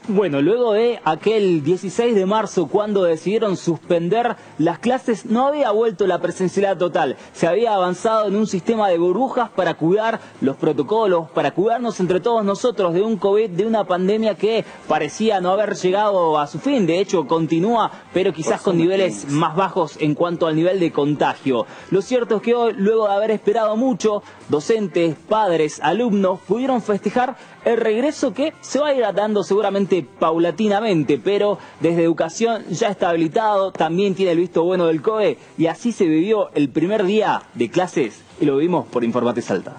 Bueno, luego de aquel 16 de marzo, cuando decidieron suspender las clases, no había vuelto la presencialidad total. Se había avanzado en un sistema de burbujas para cuidar los protocolos, para cuidarnos entre todos nosotros de un COVID, de una pandemia que parecía no haber llegado a su fin. De hecho, continúa, pero quizás con niveles más bajos en cuanto al nivel de contagio. Lo cierto es que hoy, luego de haber esperado mucho, docentes, padres, alumnos pudieron festejar el regreso que se va a ir dando seguramente paulatinamente, pero desde educación ya está habilitado, también tiene el visto bueno del COE, y así se vivió el primer día de clases y lo vimos por Informate Salta.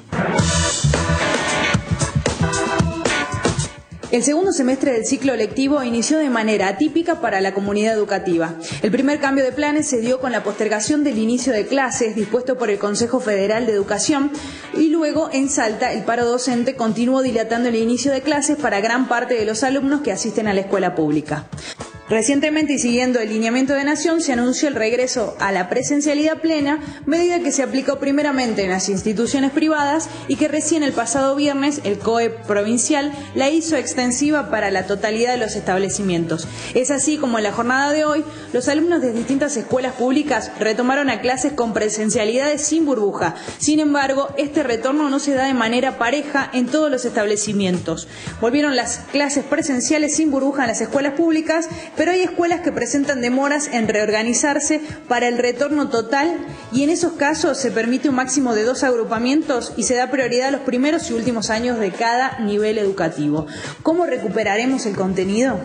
El segundo semestre del ciclo lectivo inició de manera atípica para la comunidad educativa. El primer cambio de planes se dio con la postergación del inicio de clases dispuesto por el Consejo Federal de Educación y luego en Salta el paro docente continuó dilatando el inicio de clases para gran parte de los alumnos que asisten a la escuela pública. Recientemente y siguiendo el lineamiento de Nación se anunció el regreso a la presencialidad plena, medida que se aplicó primeramente en las instituciones privadas y que recién el pasado viernes el COE provincial la hizo extensiva para la totalidad de los establecimientos. Es así como en la jornada de hoy los alumnos de distintas escuelas públicas retomaron a clases con presencialidades sin burbuja. Sin embargo, este retorno no se da de manera pareja en todos los establecimientos. Volvieron las clases presenciales sin burbuja en las escuelas públicas, pero hay escuelas que presentan demoras en reorganizarse para el retorno total y en esos casos se permite un máximo de 2 agrupamientos y se da prioridad a los primeros y últimos años de cada nivel educativo. ¿Cómo recuperaremos el contenido?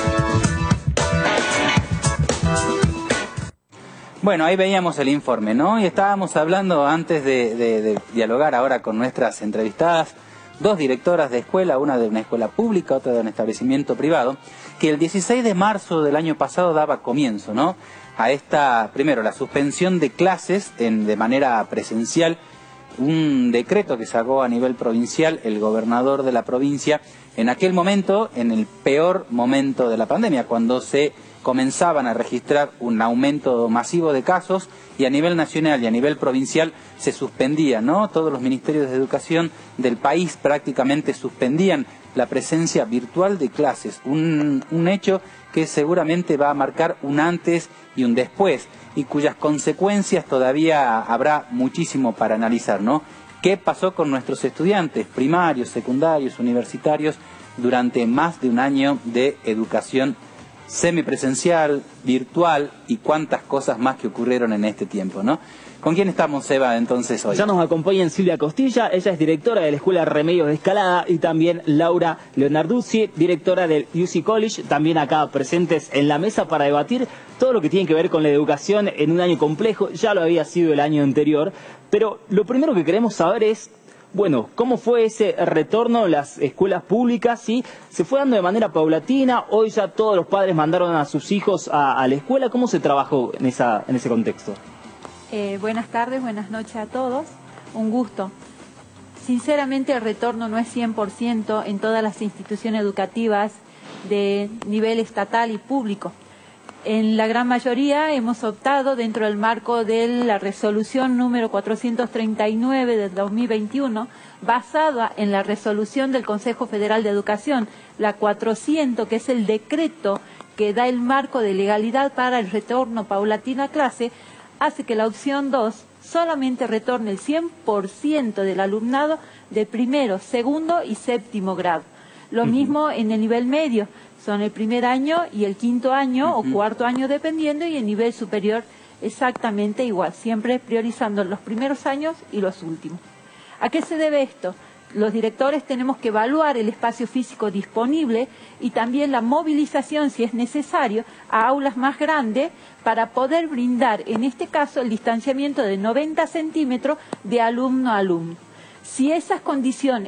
Bueno, ahí veíamos el informe, ¿no? Y estábamos hablando antes de dialogar ahora con nuestras entrevistadas, 2 directoras de escuela, una de una escuela pública, otra de un establecimiento privado, que el 16 de marzo del año pasado daba comienzo, ¿no?, a esta, primero, la suspensión de clases de manera presencial, un decreto que sacó a nivel provincial el gobernador de la provincia, en aquel momento, en el peor momento de la pandemia, cuando se comenzaban a registrar un aumento masivo de casos y a nivel nacional y a nivel provincial se suspendía, ¿no? Todos los ministerios de educación del país prácticamente suspendían la presencia virtual de clases, un hecho que seguramente va a marcar un antes y un después y cuyas consecuencias todavía habrá muchísimo para analizar, ¿no? ¿Qué pasó con nuestros estudiantes primarios, secundarios, universitarios durante más de un año de educación semipresencial, virtual y cuántas cosas más que ocurrieron en este tiempo, ¿no? ¿Con quién estamos, Eva, entonces hoy? Ya nos acompaña Silvia Costilla, ella es directora de la Escuela Remedios de Escalada, y también Laura Leonarduzzi, directora del UC College, también acá presentes en la mesa para debatir todo lo que tiene que ver con la educación en un año complejo. Ya lo había sido el año anterior, pero lo primero que queremos saber es, bueno, ¿cómo fue ese retorno a las escuelas públicas? ¿Sí? ¿Se fue dando de manera paulatina? ¿Hoy ya todos los padres mandaron a sus hijos a la escuela? ¿Cómo se trabajó en ese contexto? Buenas tardes, buenas noches a todos. Un gusto. Sinceramente, el retorno no es 100% en todas las instituciones educativas de nivel estatal y público. En la gran mayoría hemos optado dentro del marco de la resolución número 439 del 2021, basada en la resolución del Consejo Federal de Educación, la 400, que es el decreto que da el marco de legalidad para el retorno paulatino a clase, hace que la opción 2 solamente retorne el 100% del alumnado de primero, segundo y séptimo grado. Lo mismo en el nivel medio. Son el primer año y el quinto año o cuarto año dependiendo, y el nivel superior exactamente igual, siempre priorizando los primeros años y los últimos. ¿A qué se debe esto? Los directores tenemos que evaluar el espacio físico disponible y también la movilización, si es necesario, a aulas más grandes para poder brindar, en este caso, el distanciamiento de 90 centímetros de alumno a alumno. Si esa condición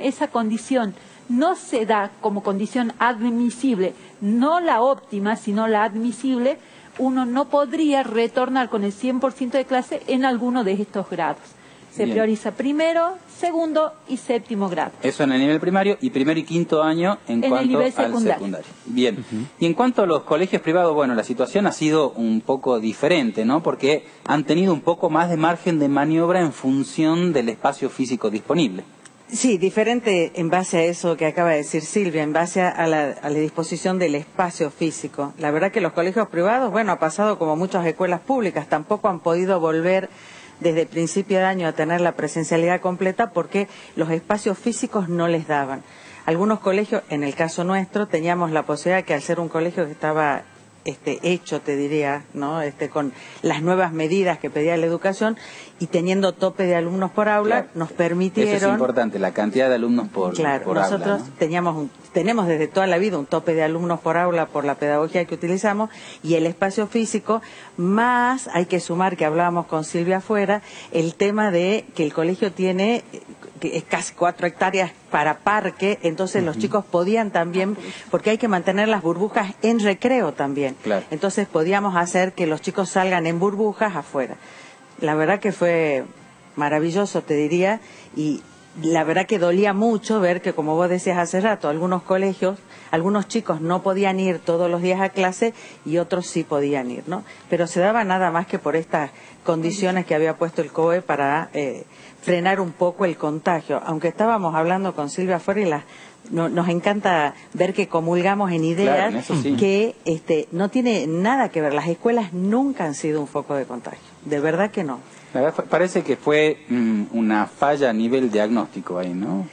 no se da como condición admisible, no la óptima, sino la admisible, uno no podría retornar con el 100% de clase en alguno de estos grados. Se prioriza primero, segundo y séptimo grado. Eso en el nivel primario, y primero y quinto año en cuanto el nivel al secundario. Bien. Y en cuanto a los colegios privados, bueno, la situación ha sido un poco diferente, ¿no? Porque han tenido un poco más de margen de maniobra en función del espacio físico disponible. Sí, diferente en base a eso que acaba de decir Silvia, en base a la disposición del espacio físico. La verdad que los colegios privados, bueno, ha pasado como muchas escuelas públicas, tampoco han podido volver desde el principio de año a tener la presencialidad completa porque los espacios físicos no les daban. Algunos colegios, en el caso nuestro, teníamos la posibilidad que al ser un colegio que estaba hecho, te diría, ¿no? Con las nuevas medidas que pedía la educación y teniendo tope de alumnos por aula, claro, nos permitieron... Eso es importante, la cantidad de alumnos por nosotros aula, ¿no? tenemos desde toda la vida un tope de alumnos por aula por la pedagogía que utilizamos y el espacio físico, más hay que sumar, que hablábamos con Silvia afuera, el tema de que el colegio tiene... que es casi 4 hectáreas para parque, entonces los chicos podían también, porque hay que mantener las burbujas en recreo también. Claro. Entonces podíamos hacer que los chicos salgan en burbujas afuera. La verdad que fue maravilloso, te diría, y la verdad que dolía mucho ver que, como vos decías hace rato, algunos colegios, algunos chicos no podían ir todos los días a clase y otros sí podían ir, ¿no? Pero se daba nada más que por estas condiciones que había puesto el COE para frenar un poco el contagio. Aunque estábamos hablando con Silvia afuera y nos encanta ver que comulgamos en ideas, claro, en eso sí, que no tiene nada que ver. Las escuelas nunca han sido un foco de contagio, de verdad que no. La verdad, parece que fue una falla a nivel diagnóstico ahí, ¿no?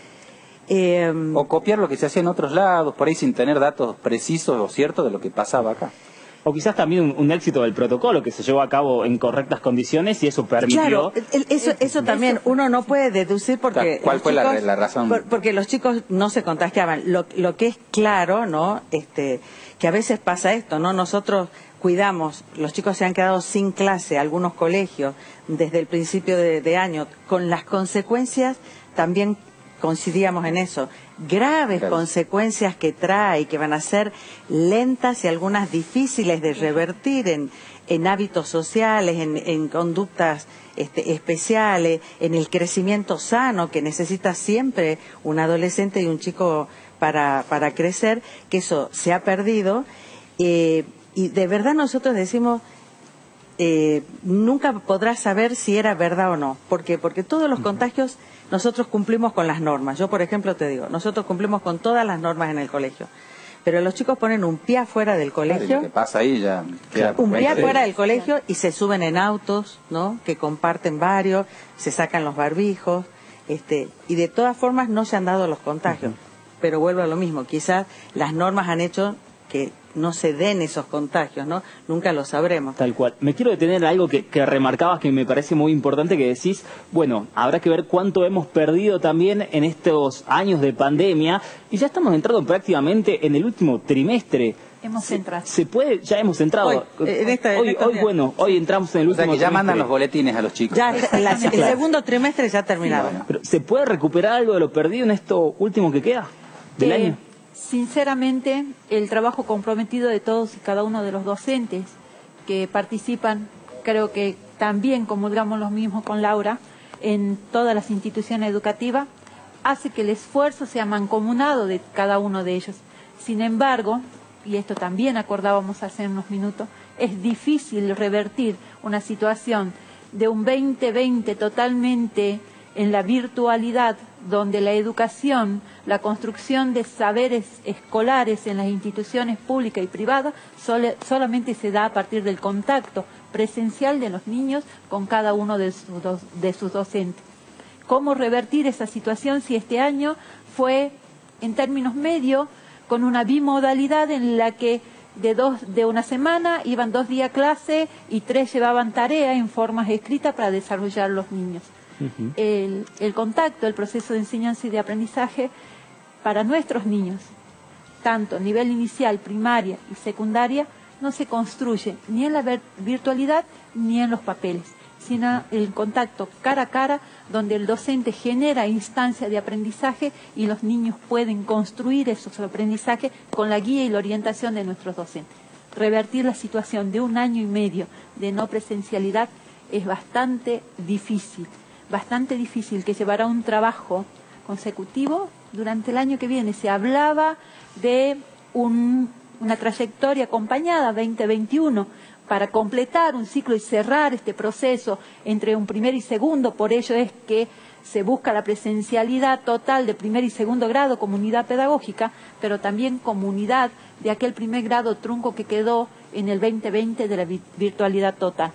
O copiar lo que se hacía en otros lados, por ahí sin tener datos precisos o ciertos de lo que pasaba acá. O quizás también un éxito del protocolo que se llevó a cabo en correctas condiciones y eso permitió... Claro, eso también uno no puede deducir porque... ¿Cuál fue la razón? Porque los chicos no se contagiaban. Lo que es claro, ¿no? Que a veces pasa esto, ¿no? Nosotros cuidamos, los chicos se han quedado sin clase, algunos colegios, desde el principio de año, con las consecuencias también coincidíamos en eso, graves consecuencias que trae, que van a ser lentas y algunas difíciles de revertir en hábitos sociales, en conductas especiales, en el crecimiento sano que necesita siempre un adolescente y un chico para crecer, que eso se ha perdido. Y de verdad nosotros decimos... nunca podrás saber si era verdad o no. ¿Por qué? Porque todos los contagios nosotros cumplimos con las normas. Yo, por ejemplo, te digo, nosotros cumplimos con todas las normas en el colegio. Pero los chicos ponen un pie afuera del colegio. ¿Qué pasa ahí ya? Un pie afuera del colegio y se suben en autos, ¿no? Que comparten varios, se sacan los barbijos, y de todas formas no se han dado los contagios. Pero vuelvo a lo mismo, quizás las normas han hecho que no se den esos contagios, ¿no? Nunca lo sabremos. Tal cual. Me quiero detener en algo que remarcabas que me parece muy importante, que decís, bueno, habrá que ver cuánto hemos perdido también en estos años de pandemia, y ya estamos entrando prácticamente en el último trimestre. Hemos entrado. Se puede, ya hemos entrado. Hoy entramos en el último trimestre. O sea que ya mandan los boletines a los chicos. Ya, el segundo trimestre ya ha terminado. Sí, bueno. Pero, ¿se puede recuperar algo de lo perdido en esto último que queda del año? Sinceramente, el trabajo comprometido de todos y cada uno de los docentes que participan, creo que también comulgamos los mismos con Laura, en todas las instituciones educativas, hace que el esfuerzo sea mancomunado de cada uno de ellos. Sin embargo, y esto también acordábamos hace unos minutos, es difícil revertir una situación de un 2020 totalmente en la virtualidad, donde la educación, la construcción de saberes escolares en las instituciones públicas y privadas solamente se da a partir del contacto presencial de los niños con cada uno de sus docentes. ¿Cómo revertir esa situación si este año fue, en términos medios, con una bimodalidad en la que de una semana iban 2 días a clase y 3 llevaban tarea en formas escritas para desarrollar los niños? El contacto, el proceso de enseñanza y de aprendizaje para nuestros niños, tanto a nivel inicial, primaria y secundaria, no se construye ni en la virtualidad ni en los papeles, sino el contacto cara a cara, donde el docente genera instancias de aprendizaje y los niños pueden construir esos aprendizajes con la guía y la orientación de nuestros docentes. Revertir la situación de 1 año y medio de no presencialidad es bastante difícil, que llevará un trabajo consecutivo durante el año que viene. Se hablaba de una trayectoria acompañada 2021 para completar un ciclo y cerrar este proceso entre un primer y segundo. Por ello es que se busca la presencialidad total de primer y segundo grado como unidad pedagógica, pero también como unidad de aquel primer grado trunco que quedó en el 2020 de la virtualidad total.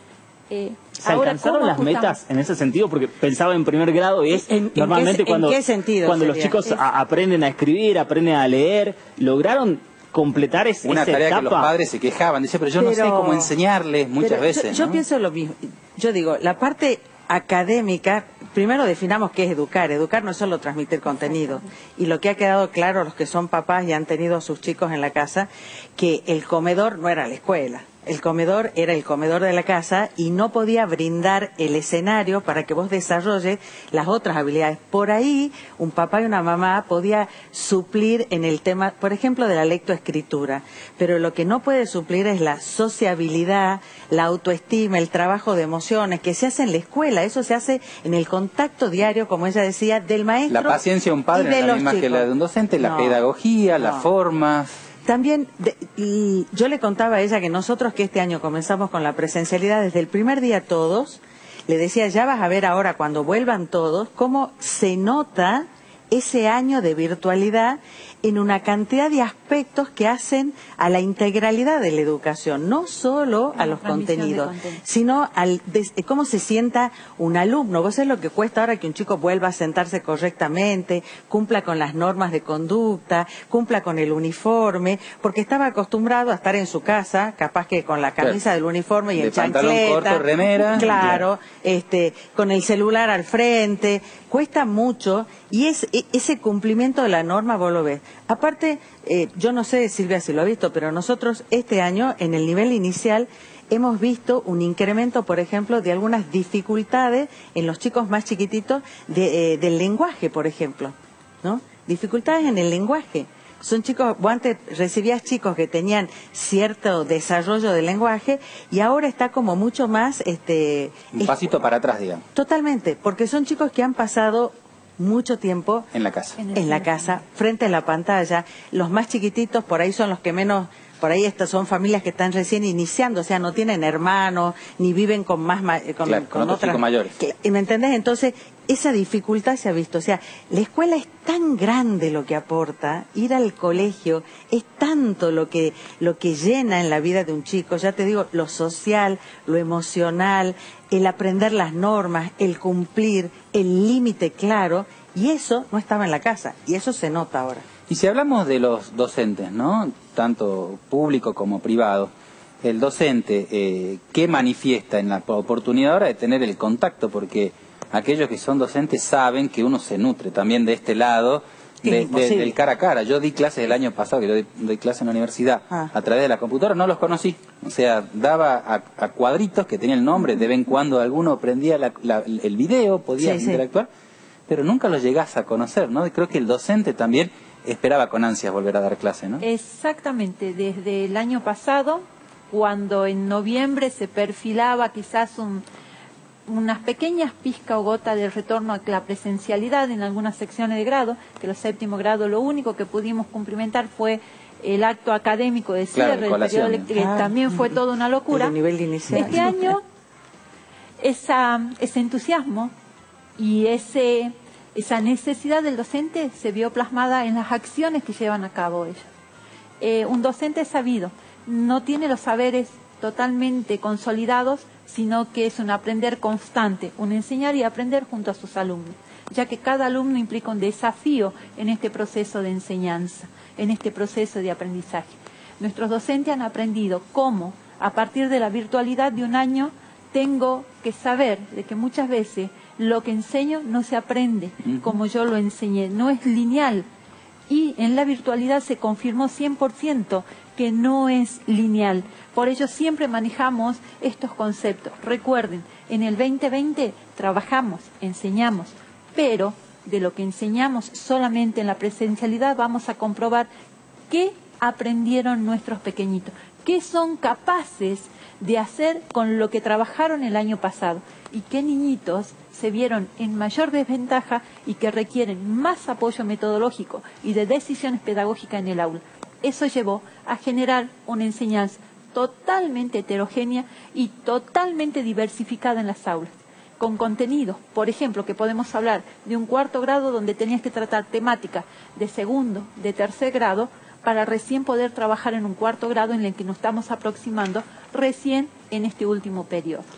¿Se alcanzaron las metas en ese sentido? Porque pensaba en primer grado y es normalmente ¿en qué sentido cuando los sería? chicos aprenden a escribir, aprenden a leer, ¿lograron completar esa una tarea etapa? que los padres se quejaban, dice, pero yo no sé cómo enseñarles muchas veces. Yo ¿no? pienso lo mismo. Yo digo, la parte académica, primero definamos qué es educar. Educar no es solo transmitir contenido. Y lo que ha quedado claro, los que son papás y han tenido a sus chicos en la casa, que el comedor no era la escuela. El comedor era el comedor de la casa y no podía brindar el escenario para que vos desarrolles las otras habilidades. Por ahí, un papá y una mamá podía suplir en el tema, por ejemplo, de la lectoescritura. Pero lo que no puede suplir es la sociabilidad, la autoestima, el trabajo de emociones que se hace en la escuela. Eso se hace en el contacto diario, como ella decía, del maestro. La paciencia de un padre no es la misma que la de un docente, la pedagogía, las formas. También, yo le contaba a ella que nosotros que este año comenzamos con la presencialidad desde el primer día todos, le decía, ya vas a ver ahora cuando vuelvan todos, cómo se nota ese año de virtualidad en una cantidad de aspectos que hacen a la integralidad de la educación, no solo a los contenidos, sino al cómo se sienta un alumno. Vos sabés lo que cuesta ahora que un chico vuelva a sentarse correctamente, cumpla con las normas de conducta, cumpla con el uniforme, porque estaba acostumbrado a estar en su casa, capaz que con la camisa del uniforme y en chancleta, corto, remera, claro, con el celular al frente, cuesta mucho y ese cumplimiento de la norma vos lo ves. Aparte, yo no sé, Silvia, si lo ha visto, pero nosotros este año, en el nivel inicial, hemos visto un incremento, por ejemplo, de algunas dificultades en los chicos más chiquititos del lenguaje, por ejemplo, ¿no? Dificultades en el lenguaje. Son chicos, vos antes recibías chicos que tenían cierto desarrollo del lenguaje y ahora está como mucho más... un pasito para atrás, digamos. Totalmente, porque son chicos que han pasado mucho tiempo en la casa. En la casa, frente a la pantalla. Los más chiquititos por ahí son los que menos, por ahí estas son familias que están recién iniciando, o sea, no tienen hermanos, ni viven con más con otros chicos mayores. ¿Me entendés? Entonces, esa dificultad se ha visto. O sea, la escuela es tan grande lo que aporta, ir al colegio es tanto lo que llena en la vida de un chico, ya te digo, lo social, lo emocional, el aprender las normas, el cumplir, el límite claro, y eso no estaba en la casa, y eso se nota ahora. Y si hablamos de los docentes, ¿no? Tanto público como privado, el docente, ¿qué manifiesta en la oportunidad ahora de tener el contacto? Porque aquellos que son docentes saben que uno se nutre también de este lado del cara a cara. Yo di clases el año pasado, que yo doy clases en la universidad, a través de la computadora, no los conocí. O sea, daba a cuadritos que tenían el nombre, de vez en cuando alguno prendía el video, podía interactuar, pero nunca los llegás a conocer, ¿no? Y creo que el docente también esperaba con ansias volver a dar clase, ¿no? Exactamente, desde el año pasado, cuando en noviembre se perfilaba quizás unas pequeñas pizcas o gotas del retorno a la presencialidad en algunas secciones de grado, que los séptimo grado lo único que pudimos cumplimentar fue el acto académico de cierre del periodo lectivo, que también fue toda una locura. Nivel inicial. Este año, ese entusiasmo y esa necesidad del docente se vio plasmada en las acciones que llevan a cabo ellos. Un docente sabido no tiene los saberes totalmente consolidados, sino que es un aprender constante, un enseñar y aprender junto a sus alumnos, ya que cada alumno implica un desafío en este proceso de enseñanza, en este proceso de aprendizaje. Nuestros docentes han aprendido cómo, a partir de la virtualidad de un año, tengo que saber de que muchas veces lo que enseño no se aprende como yo lo enseñé, no es lineal. Y en la virtualidad se confirmó 100% que no es lineal. Por ello siempre manejamos estos conceptos. Recuerden, en el 2020 trabajamos, enseñamos, pero de lo que enseñamos solamente en la presencialidad vamos a comprobar qué aprendieron nuestros pequeñitos, qué son capaces de hacer con lo que trabajaron el año pasado y qué niñitos se vieron en mayor desventaja y que requieren más apoyo metodológico y de decisiones pedagógicas en el aula. Eso llevó a generar una enseñanza totalmente heterogénea y totalmente diversificada en las aulas. con contenido. Por ejemplo, que podemos hablar de un cuarto grado donde tenías que tratar temática de segundo, de tercer grado, para recién poder trabajar en un cuarto grado en el que nos estamos aproximando recién en este último periodo.